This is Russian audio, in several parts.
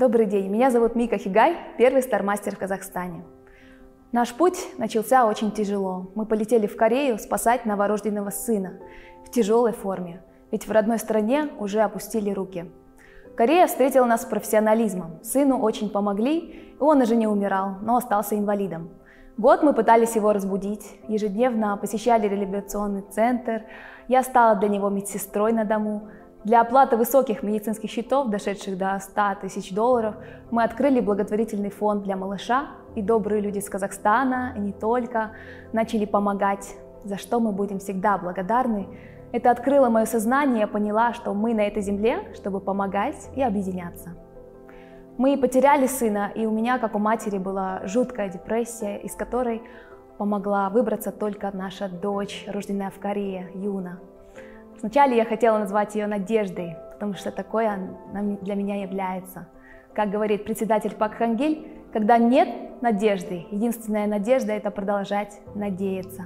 Добрый день, меня зовут Мика Хигай, первый стар-мастер в Казахстане. Наш путь начался очень тяжело. Мы полетели в Корею спасать новорожденного сына в тяжелой форме, ведь в родной стране уже опустили руки. Корея встретила нас с профессионализмом. Сыну очень помогли, и он уже не умирал, но остался инвалидом. Год мы пытались его разбудить, ежедневно посещали реабилитационный центр, я стала для него медсестрой на дому. Для оплаты высоких медицинских счетов, дошедших до 100 тысяч долларов, мы открыли благотворительный фонд для малыша, и добрые люди из Казахстана, и не только, начали помогать, за что мы будем всегда благодарны. Это открыло мое сознание, я поняла, что мы на этой земле, чтобы помогать и объединяться. Мы потеряли сына, и у меня, как у матери, была жуткая депрессия, из которой помогла выбраться только наша дочь, рожденная в Корее, Юна. Сначала я хотела назвать ее Надеждой, потому что такой она для меня является. Как говорит председатель Пак Хан Гиль, когда нет надежды, единственная надежда – это продолжать надеяться.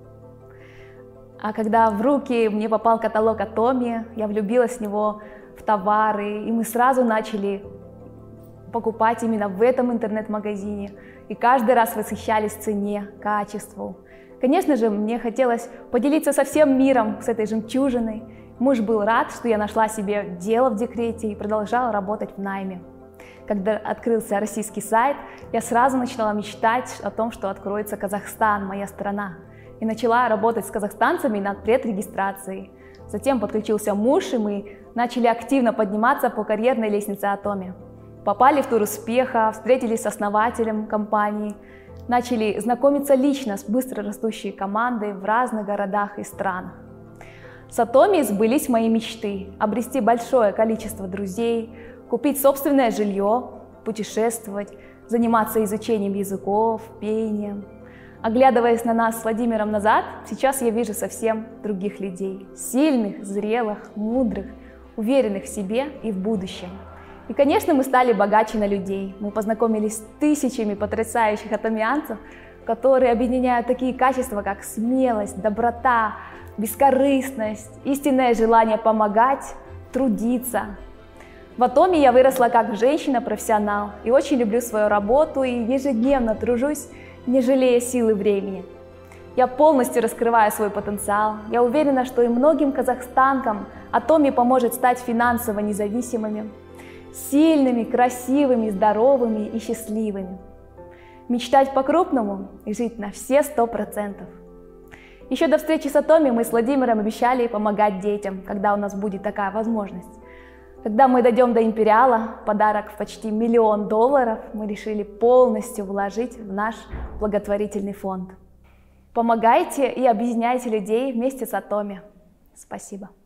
А когда в руки мне попал каталог Atomy, я влюбилась в него, в товары, и мы сразу начали покупать именно в этом интернет-магазине. И каждый раз восхищались цене, качеству. Конечно же, мне хотелось поделиться со всем миром, с этой жемчужиной. Муж был рад, что я нашла себе дело в декрете и продолжала работать в найме. Когда открылся российский сайт, я сразу начала мечтать о том, что откроется Казахстан, моя страна. И начала работать с казахстанцами над предрегистрацией. Затем подключился муж, и мы начали активно подниматься по карьерной лестнице Atomy. Попали в тур успеха, встретились с основателем компании, начали знакомиться лично с быстро растущей командой в разных городах и странах. С Atomy сбылись мои мечты – обрести большое количество друзей, купить собственное жилье, путешествовать, заниматься изучением языков, пением. Оглядываясь на нас с Владимиром назад, сейчас я вижу совсем других людей – сильных, зрелых, мудрых, уверенных в себе и в будущем. И, конечно, мы стали богаче на людей. Мы познакомились с тысячами потрясающих атомианцев, которые объединяют такие качества, как смелость, доброта, бескорыстность, истинное желание помогать, трудиться. В Atomy я выросла как женщина-профессионал и очень люблю свою работу и ежедневно тружусь, не жалея сил и времени. Я полностью раскрываю свой потенциал. Я уверена, что и многим казахстанкам Atomy поможет стать финансово независимыми, сильными, красивыми, здоровыми и счастливыми. Мечтать по-крупному и жить на все 100%. Еще до встречи с Atomy мы с Владимиром обещали помогать детям, когда у нас будет такая возможность. Когда мы дойдем до Империала, подарок в почти $1 миллион, мы решили полностью вложить в наш благотворительный фонд. Помогайте и объединяйте людей вместе с Atomy. Спасибо.